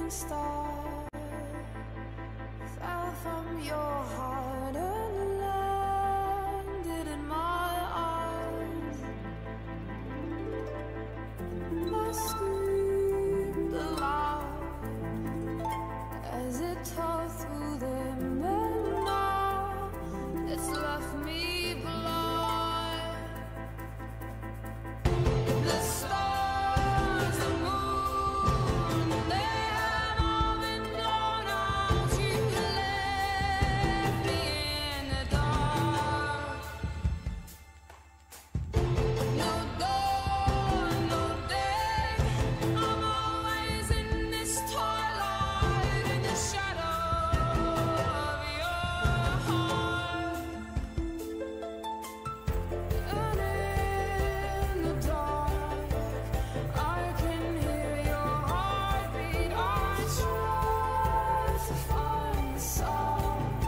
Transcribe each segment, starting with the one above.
shooting star fell from your heart and landed in my arms. I screamed aloud as it tore through them, and now it's left me blind. The stars, the moon, they have all been blown out. You left me in the dark. No dawn, no day, I'm always in this twilight, in the shadow of your heart. And in the dark, I can hear your heartbeat. I try to find the sound,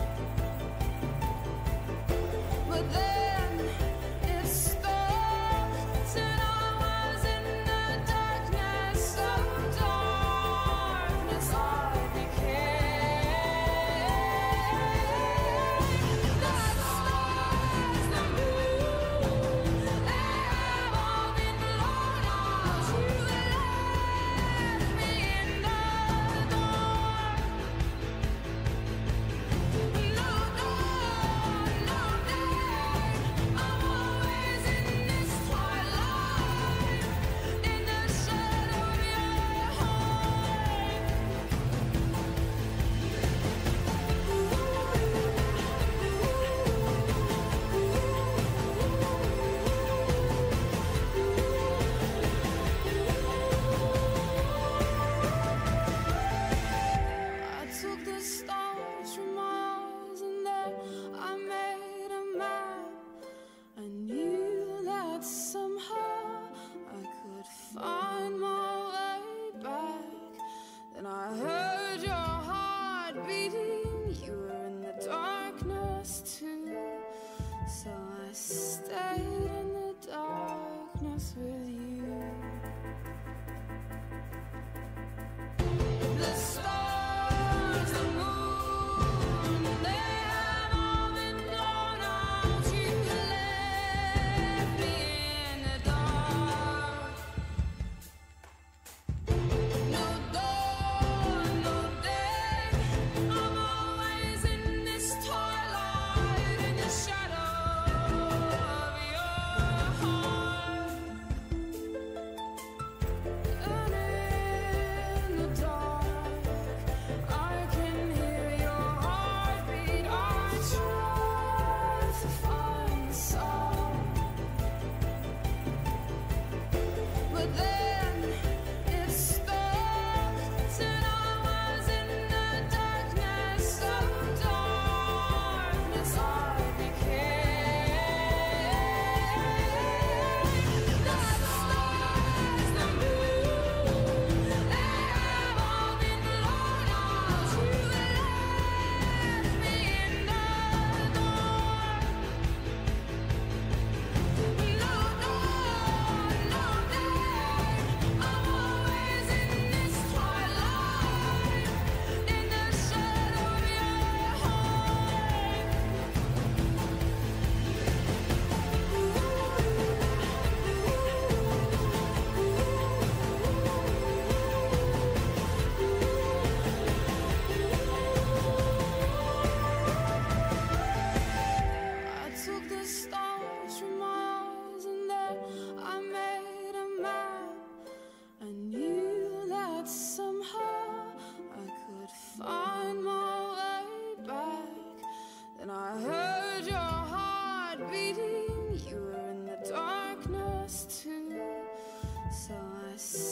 but then it stopped, and I was in the darkness. Of darkness I became. The stars, the moon, they have all been blown out. You left me in the dark. No dawn, no day, I'm always in this twilight, in the shadow of your heart. I took the stars from my eyes, and then I made a map. I knew that somehow I could find my way back. Then I heard your heart beating. You were in the darkness too, so I stayed in the darkness with you. The stars, the moon, they have all been blown out. You left me in the dark. No dawn, no day, I'm always in this twilight, in the shadow of your heart. And in the dark, I can hear your heartbeat. I try to find the sound, but then it stopped, and I was in the darkness. Of darkness I became. The stars, the moon, they have all been blown out. You left me in the dark. No dawn, no day, I'm always in this twilight, in the shadow of your heart. I took the stars from my eyes, and then I made a map. I knew that somehow I could find my way back. Then I heard your heart beating. You were in the darkness too, so I